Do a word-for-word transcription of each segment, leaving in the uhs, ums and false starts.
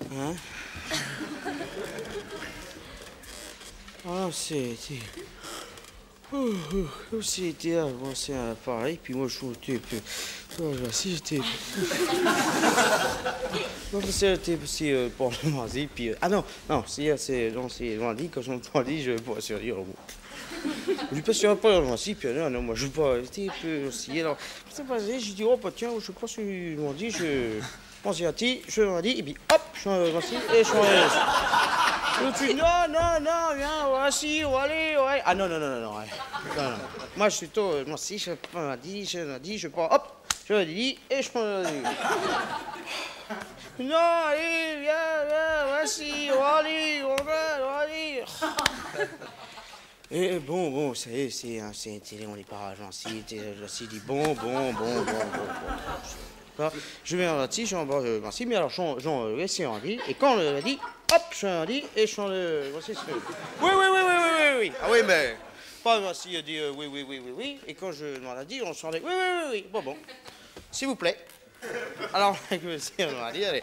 Hein? Ah, c'était... Oh, oh, c'était avant, c'est un pareil, puis moi je suis un peu... Oh, si j'étais... Non, c'était aussi euh, pour le mardi, puis... Euh, ah non, non, c'est... c'est non, c'est lundi, quand je m'entends dit, je vais pas se dire... Je ne suis pas le lundi, puis non, non, moi je ne vais pas... J'étais un peu aussi, alors... C'est passé, j'ai dit, oh, bah tiens, je crois que c'est lundi, je... Bon, c'est lundi, je lundi, et puis hop, je suis lundi, et je suis Je suis, non, non, non, viens, voici, allez, ouais. Ah non, non, non, non, non, ouais. non, non. Moi, je suis tôt, moi aussi, je prends lundi, je lundi, je prends, hop, je lundi, et je prends lundi. Non, allez, viens, viens, voici, allez, on va, allez. Et bon, bon, ça y est, c'est un télé, on n'est pas gentil, je suis dit, bon, bon, bon, bon, bon, bon. Je vais en dit, j'en euh, merci, mais alors j'en j'en euh, laissé en dit, et quand on l'a dit, hop, je en dit, et je en euh, voici ce que... Oui, oui, oui, oui, oui, oui, oui. Ah oui, mais pas merci, il a dit euh, oui, oui, oui, oui, oui, et quand je m'en a dit, on s'en dit, oui, oui, oui, oui, bon, bon, s'il vous plaît. Alors, on a dit, allez.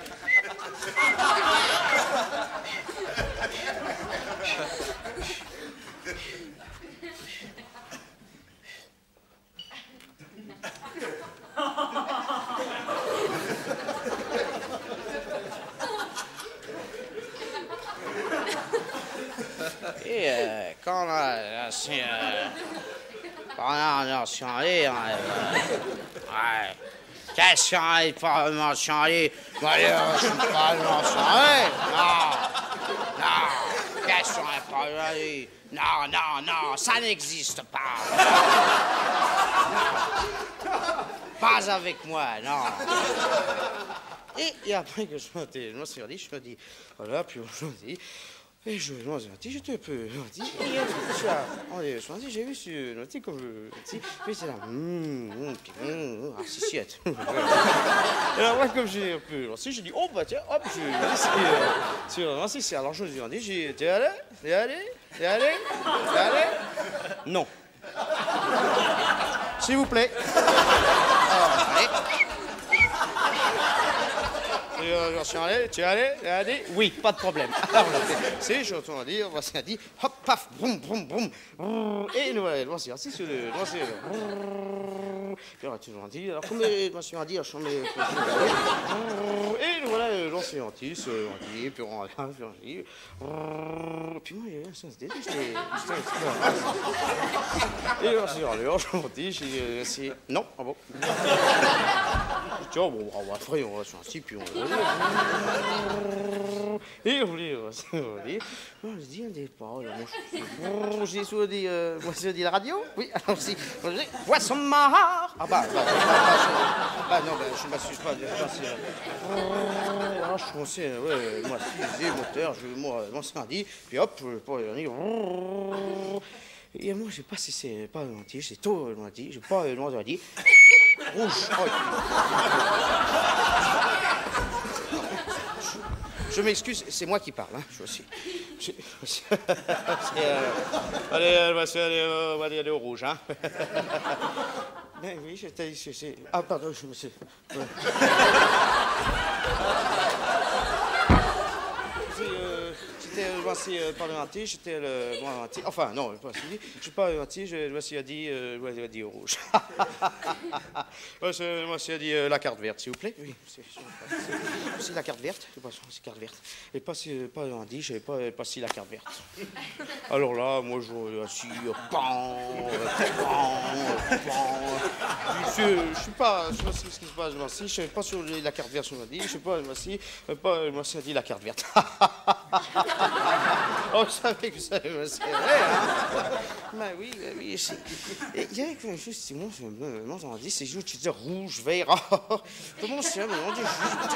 Et euh, quand la si, euh, pendant l'ancien allé, ouais, qu'est-ce qu'on est pas l'ancien allé? Moi, je suis pas l'ancien allé, non, non, qu'est-ce qu'on est pas allé? Non, non, non, ça n'existe pas. Non. Pas avec moi, non. Et, et après que je me suis dit, je me dis, voilà, puis je me dis, et je me suis dit, j'étais un peu gentil. Et je me suis dit, j'ai vu sur le petit comme je. Puis c'est là, hum, puis hum, ah, c'est siette. Et alors, moi, comme j'ai un peu lancé, j'ai dit, oh, bah tiens, hop, je vais sur lancé, c'est alors je me suis dit, j'ai t'es allé, t'es allé, t'es allé, t'es allé. Non. S'il vous plaît. Alors, allez. J'en suis allé, tu es allé, tu es allé? Oui, pas de problème. Alors, c'est, je retourne à dire, voici un dit, hop, paf, boum, boum, boum. Et nous voilà, voici assis sur le. Voici le. Puis on a toujours dit, alors, comme je suis dit, je suis et nous voilà, j'en suis gentil, ce dit, puis on a puis on dit. Puis moi, j'ai un sens d'idée, j'étais. Et on s'est allé, on s'est dit, j'ai essayé. Non, ah bon. Tiens, bon, après, on va sur un site, puis on. Et on dit, on dit, on dit un des paroles. J'ai souvent dit, moi, j'ai dit la radio. Oui, alors si, on dit, poisson marre. Ah bah, bah, bah, non, bah, je ne m'assuse pas. Alors, je commençais, ouais, moi, si, des moteurs, je, moi, moi, c'est un dit, puis hop, on dit, et moi, j'ai pas cessé, pas menti, c'est tôt, on dit, j'ai pas le dit, rouge. Je m'excuse, c'est moi qui parle, hein, je aussi. Je, je, euh, allez, euh, allez, euh, on va aller au rouge, hein. Mais oui, j'étais ici. Ah, pardon, je me suis. Ouais. J'étais le voici par le menti, j'étais le bon menti. Enfin, non, pas si. Je suis pas le menti, je voici a dit, euh, je a dit au rouge. Je voici a dit euh, la carte verte, s'il vous plaît. Oui, c'est la carte verte. C'est pas c'est carte verte. Et pas si pas le menti, je pas pas si la carte verte. Alors là, moi je assis, pan, pan, pan. Je suis pas, je sais pas ce qui se passe, je ne sais pas sur la carte verte, je me dis, je sais pas, voici, pas, moi c'est dit la carte verte. Oh, je savais que ça me serait vrai, hein? Ben oui, ben oui. Il y avait quelque chose, c'est moi, je m'en dis, c'est juste, tu dis rouge, vert. Comment c'est, on dit,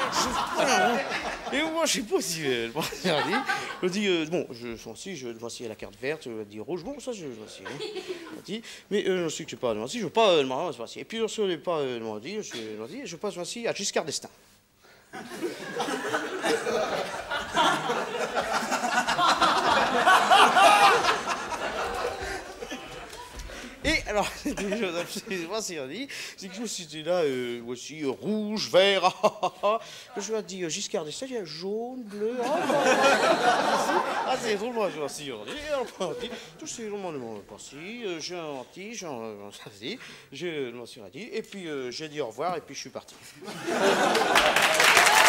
et moi, je sais pas si elle m'a dit. Je dis, euh, bon, je suis aussi, je voici la carte verte, je dis rouge, bon, ça, je voici. Hein, mais euh, je sais que tu parles, je veux pas demander, voici. Et puis, sur les pas demander, je dis, je passe voici à Giscard d'Estaing. Et alors, c'était une chose absolument surdit, c'est que je me suis dit là, euh, voici, euh, rouge, vert, ah, ah, ah, que je lui ai dit, euh, Giscard d'Estaing, il y a jaune, bleu, ah, ah, ah c'est drôlement surdi, alors, tout c'est drôlement parti, euh, j'ai menti, j'ai menti, je m'en suis dit, et puis euh, j'ai dit au revoir, et puis je suis parti.